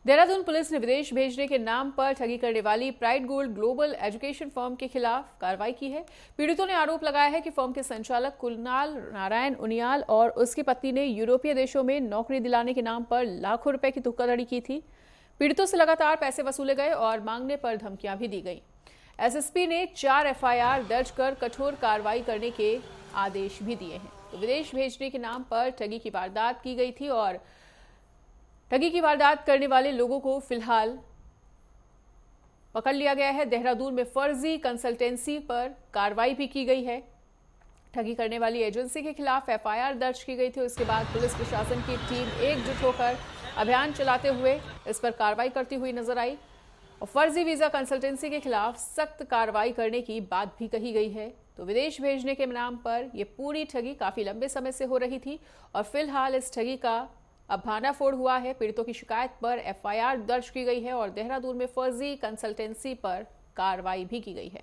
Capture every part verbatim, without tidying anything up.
Dehradun police ने विदेश भेजने के नाम पर ठगी करने वाली Pride Gold Global Education firm के खिलाफ कार्रवाई की है। पीड़ितों ने आरोप लगाया है कि फर्म के संचालक कुणाल नारायण उनियाल और उसकी पत्नी ने यूरोपीय देशों में नौकरी दिलाने के नाम पर लाखों रुपए की धोखाधड़ी की थी। पीड़ितों से लगातार पैसे वसूले गए और मांगने पर धमकियां भी दी गई। एसएसपी ने चार एफआईआर दर्ज कर कठोर कार्रवाई करने के आदेश भी दिए हैं। तो विदेश भेजने के नाम पर ठगी की वारदात की गई थी और ठगी की वारदात करने वाले लोगों को फिलहाल पकड़ लिया गया है। देहरादून में फर्जी कंसल्टेंसी पर कार्रवाई भी की गई है। ठगी करने वाली एजेंसी के खिलाफ एफआईआर दर्ज की गई थी। उसके बाद पुलिस प्रशासन की टीम एकजुट होकर अभियान चलाते हुए इस पर कार्रवाई करती हुई नजर आई और फर्जी वीजा कंसल्टेंसी के खिलाफ सख्त कार्रवाई करने की बात भी कही गई है। तो विदेश भेजने के नाम पर यह पूरी ठगी काफी लंबे समय से हो रही थी और फिलहाल इस ठगी का अब भांडाफोड़ हुआ है। पीड़ितों की शिकायत पर एफआईआर दर्ज की गई है और देहरादून में फर्जी कंसल्टेंसी पर कार्रवाई भी की गई है।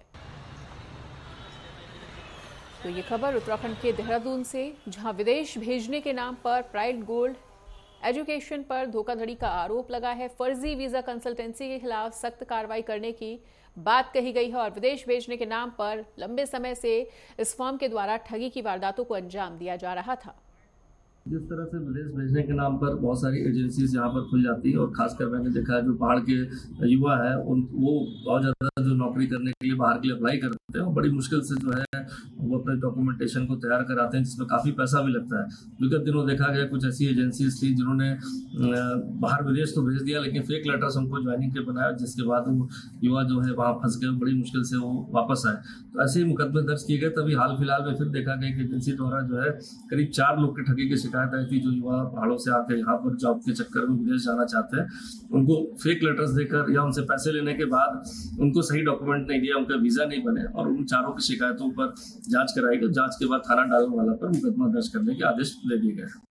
तो ये खबर उत्तराखंड के देहरादून से, जहां विदेश भेजने के नाम पर प्राइड गोल्ड एजुकेशन पर धोखाधड़ी का आरोप लगा है। फर्जी वीजा कंसल्टेंसी के खिलाफ सख्त कार्रवाई करने की बात कही गई है और विदेश भेजने के नाम पर लंबे समय से इस फर्म के द्वारा ठगी की वारदातों को अंजाम दिया जा रहा था। जिस तरह से विदेश भेजने के नाम पर बहुत सारी एजेंसीज यहाँ पर खुल जाती है और खासकर मैंने देखा है जो बाहर के युवा है उन वो बहुत ज़्यादा जो नौकरी करने के लिए बाहर के लिए अप्लाई करते हैं और बड़ी मुश्किल से जो है वो अपने डॉक्यूमेंटेशन को तैयार कराते हैं, जिसमें काफ़ी पैसा भी लगता है। विगत दिनों देखा गया कुछ ऐसी एजेंसीज थी जिन्होंने बाहर विदेश तो भेज दिया लेकिन फेक लेटर्स हमको ज्वाइनिंग के बनाया, जिसके बाद वो युवा जो है वहाँ फंस गए, बड़ी मुश्किल से वो वापस आए। तो ऐसे ही मुकदमे दर्ज किए गए। तभी हाल फिलहाल में फिर देखा गया कि एजेंसी द्वारा जो है करीब चार लोग की ठगी की शिकायत आई थी। जो युवा पहाड़ों से आकर यहाँ पर जॉब के चक्कर में विदेश जाना चाहते हैं, उनको फेक लेटर्स देकर या उनसे पैसे लेने के बाद उनको सही डॉक्यूमेंट नहीं दिया, उनका वीजा नहीं बने और उन चारों की शिकायतों पर जांच कराई गई। जांच के बाद थाना डालने वाला पर मुकदमा दर्ज करने के आदेश दे दिए गए।